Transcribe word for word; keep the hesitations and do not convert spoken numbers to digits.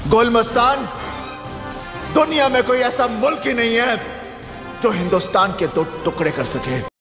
गुलमस्तान, दुनिया में कोई ऐसा मुल्क ही नहीं है जो हिंदुस्तान के दो टुकड़े कर सके।